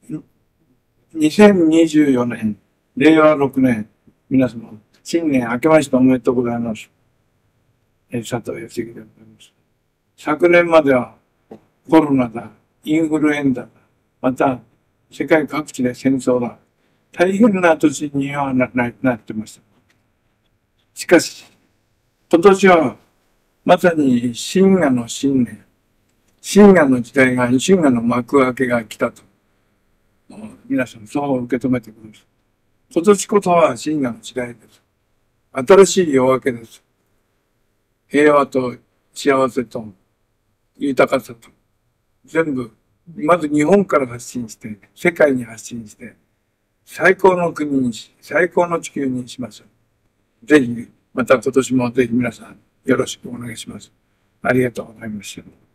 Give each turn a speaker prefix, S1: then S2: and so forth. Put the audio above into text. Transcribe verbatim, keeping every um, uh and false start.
S1: にせんにじゅうよねん、れいわろくねん、皆様、新年明けましておめでとうございます。え佐藤義之でございます。昨年まではコロナだ、インフルエンザだ、また世界各地で戦争だ、大変な年には な, な, なってました。しかし、今年はまさに神話の新年、神話の時代が、神話の幕開けが来たと。皆さんそう受け止めてください。今年こそは神話の時代です。新しい夜明けです。平和と幸せと豊かさと全部、まず日本から発信して、世界に発信して、最高の国にし、最高の地球にしましょう。ぜひ、また今年もぜひ皆さんよろしくお願いします。ありがとうございました。